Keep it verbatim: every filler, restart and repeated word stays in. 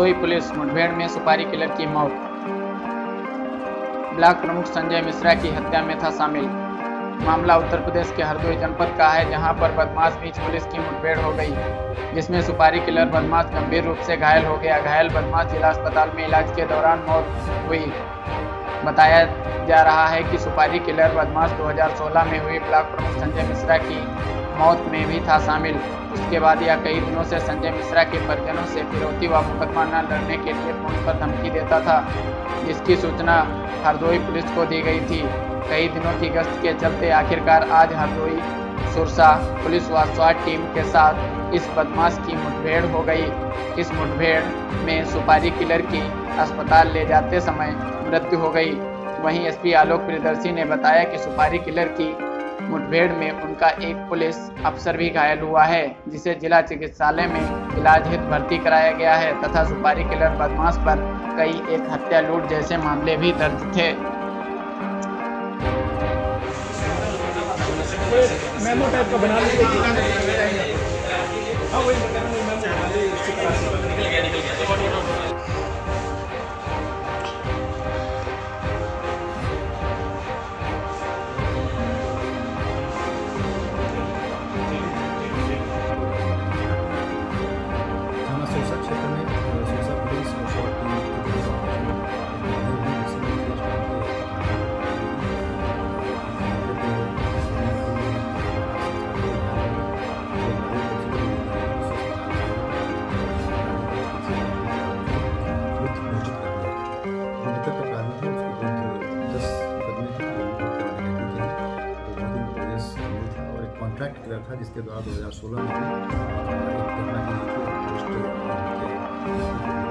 Hardoi police मुठभेड़ में सुपारी किलर की मौत। ब्लॉक प्रमुख संजय मिश्रा की हत्या में था शामिल। मामला उत्तर प्रदेश के हरदोई जनपद का है, जहां पर बदमाश बीच पुलिस की मुठभेड़ हो गई, जिसमें सुपारी किलर बदमाश गंभीर रूप से घायल हो गया। घायल बदमाश जिला अस्पताल में इलाज के दौरान मौत हुई। बताया जा रहा है कि सुपारी किलर बदमाश दो हज़ार सोलह में हुई ब्लॉक प्रमुख संजय मिश्रा की मौत में भी था शामिल। उसके बाद यह कई दिनों से संजय मिश्रा के परिजनों से फिरौती व मुकदमा न लड़ने के लिए फोन पर धमकी देता था, जिसकी सूचना हरदोई पुलिस को दी गई थी। कई दिनों की गश्त के चलते आखिरकार आज हरदोई सुरसा पुलिस व स्वाट टीम के साथ इस बदमाश की मुठभेड़ हो गई। इस मुठभेड़ में सुपारी किलर की अस्पताल ले जाते समय मृत्यु हो गई। वहीं एसपी आलोक प्रियदर्शी ने बताया कि सुपारी किलर की मुठभेड़ में उनका एक पुलिस अफसर भी घायल हुआ है, जिसे जिला चिकित्सालय में इलाज हेतु भर्ती कराया गया है तथा सुपारी किलर बदमाश पर कई एक हत्या लूट जैसे मामले भी दर्ज थे। मेमो टाइप का बना लीजिए। हाँ वही मेमो बना लीजिए। कॉन्ट्रैक्ट किया था, जिसके द्वारा दो हज़ार सोलह में एक घटना की